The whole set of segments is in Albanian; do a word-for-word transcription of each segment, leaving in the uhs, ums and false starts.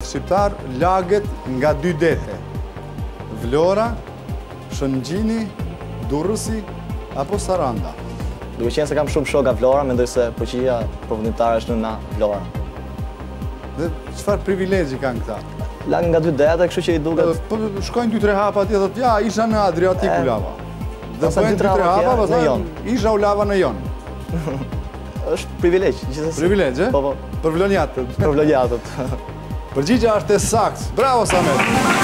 shqiptar laget nga dy dete. Vlora, Shëngjini, Durrësi apo Saranda. Duke qenë se kam shumë shoka Vlora, mendoj se përgjigja përfundimtare është në Vlora. Dhe çfarë privilegji kanë këta? Lagen nga dy dete, kështu që i duket. Po shkojnë dy tre hapa atje thotë, ja, isha në Adriatik u lava. Dhe bëjnë dy tre hapa, pastaj isha u lava në Jon. Është privilegj, gjithsesi. Privilegj, e? Po, po. Për vlonjatët. Për vlonjatët. Përgjigja është e saktë. Bravo Samet.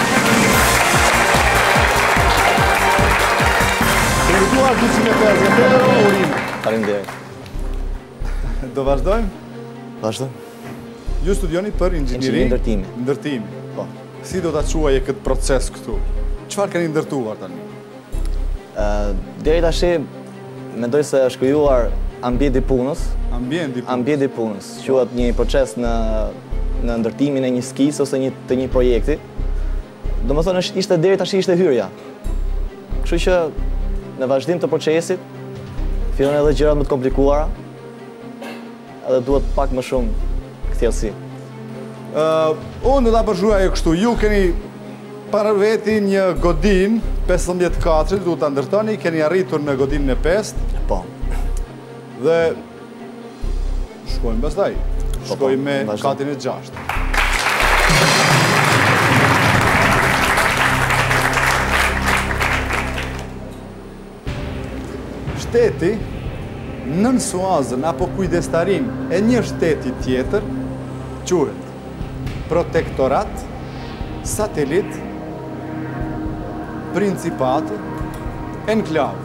Përgjuar dyqind e pesëdhjetë euro urime. Faleminderit. Do vazhdojmë? Vazhdojmë. Ju studioni për inxhinieri ndërtimi. Ndërtimi. Po. Si do ta quaje këtë proces këtu? Çfarë keni ndërtuar tani? Ë, deri tash mendoj se është krijuar ambienti i punës. Ambienti i punës. Ambienti i punës. Quhet një proces në në ndërtimin e një skisë ose një të një projekti. Domethënë është ishte deri tash ishte hyrja. Kështu që në vazhdim të procesit fillojnë edhe gjërat më të komplikuara. Edhe duhet pak më shumë kthjellësi. Uh, unë do ta përshkruaj kështu, ju keni para veti një godin pesëmbëdhjetë katësh, duhet ta ndërtoni, keni arritur në godinën e pesë. Po. Dhe shkojmë pastaj. Shkojmë me katin e gjashtë. Shteti nën suazën apo kujdestarin e një shteti tjetër quhet protektorat, satelit, principat, enklav.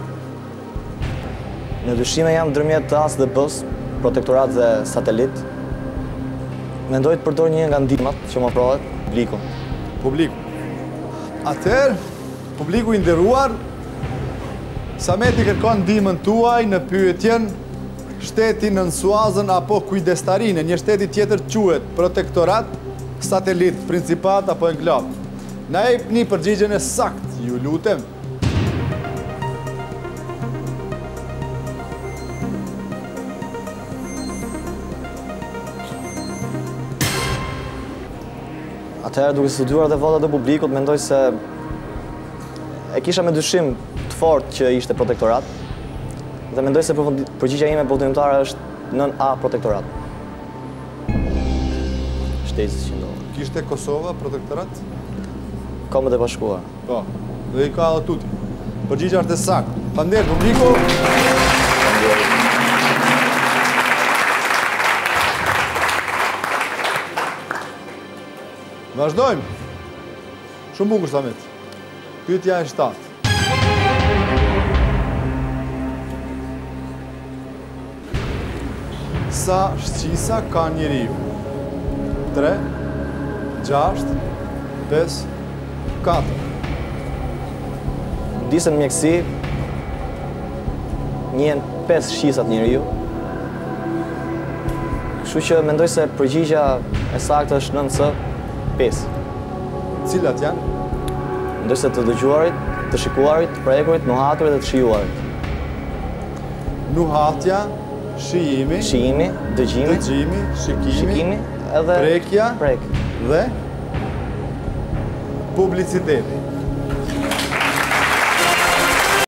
Në dyshime jam ndërmjet A S dhe B S, protektorat dhe satelit. Mendoj të përdor një nga ndihmat që më ofrohet, publiku. Publiku. Atëherë, publiku i nderuar, Sameti kërkon ndihmën tuaj në pyetjen shteti nën suazën apo kujdestarinë, një shteti tjetër quhet protektorat, satelit, principat apo enklav. Na jepni përgjigjen e saktë, ju lutem. Atëherë duke studiuar dhe votat e publikut, mendoj se e kisha me dyshim të fortë që ishte protektorat. Dhe mendoj se përgjigja ime përfundimtare është nën A protektorat. Shteti që ndodh. Kishte Kosova protektorat? Kombët e Bashkuara. Po. Dhe i ka edhe tuti. Përgjigja është e saktë. Faleminderit publiku. Vazhdojmë. Shumë bukur Samet. Pyetja e shtatë. Sa shqisa ka njeriu? tre, gjashtë, pesë, katër. Disën mjekësi, njihen pesë shqisat njeriu. Kështu që mendoj se përgjigja e saktë është nën C, pesë. Cilat janë? Mendoj se të dëgjuarit, të shikuarit, të prekurit, nuhaturit dhe të shijuarit. Nuhatja, shijimi, Shijimi, dëgjimi, dëgjimi, shikimi, shikimi edhe prekja prek. dhe publiciteti.